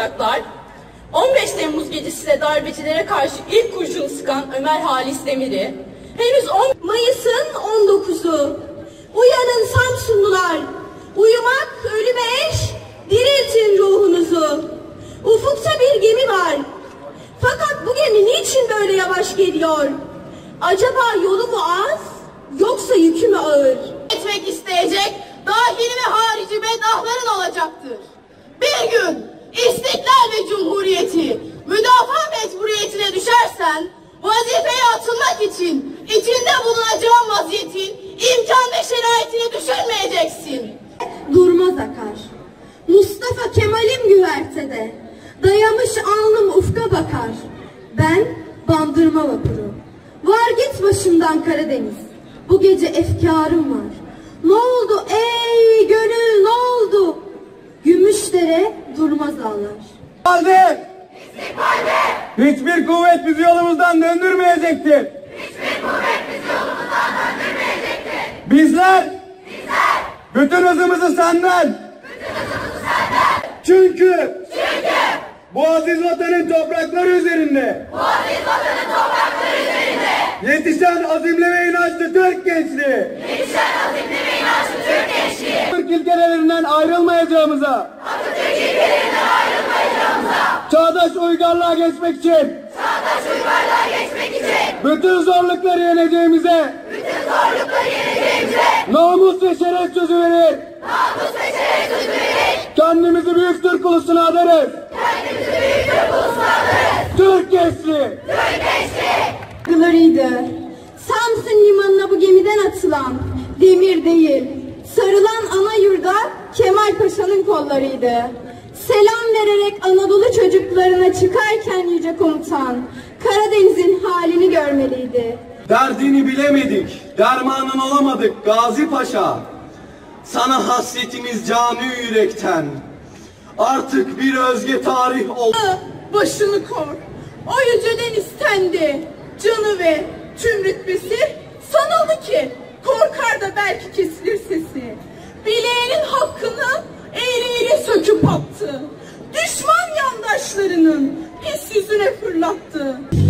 topraklar, 15 Temmuz gecesi de darbecilere karşı ilk kurşunu sıkan Ömer Halis Demir'i, henüz 10 Mayıs'ın 19'u, uyanın Samsunlular, uyumak ölüme eş, diriltin ruhunuzu. Ufukta bir gemi var, fakat bu gemi niçin böyle yavaş geliyor? Acaba yolu mu az, yoksa yükü mü ağır? Etmek isteyecek dahili ve harici beddahların olacaktır. Bir gün İstiklal ve Cumhuriyeti müdafaa mecburiyetine düşersen, vazifeye atılmak için içinde bulunacağın vaziyetin imkan ve şeraitini düşünmeyeceksin. Durmaz akar, Mustafa Kemal'im güvertede, dayamış alnım ufka bakar. Ben bandırma vapuru, var git başımdan Karadeniz, bu gece efkarım var. Ne oldu ey gönül, ne oldu? Gümüşdere durmaz ağlar. İstikbalde! Hiçbir kuvvet bizi yolumuzdan döndürmeyecektir. Bizler bütün hızımızı senden. Çünkü bu aziz vatanın toprakları üzerinde yetişen azimli ve inançlı Türk gençliği. Türk ilkelerinden ayrılmayacağımıza, çağdaş uygarlığa geçmek için, bütün zorlukları yeneceğimize, namus ve şeref sözü verir. Kendimizi büyük Türk ulusuna adarız. Türk gençliği. Yıllarıydı. Samsun limanına bu gemiden atılan demir değil, sarılan ana yurda Kemal Paşa'nın kollarıydı. Selam vererek Anadolu çocuklarına çıkarken yüce komutan Karadeniz'in halini görmeliydi. Derdini bilemedik, dermanın olamadık Gazi Paşa. Sana hasretimiz canı yürekten. Artık bir özge tarih oldu. Başını kor, o yüceden istendi. Canı ve tüm rütbesi sanalı ki korkar da belki kesilir sesi. Bileğinin hakkını eğriyle söküp attı. Düşman yandaşlarının pis yüzüne fırlattı.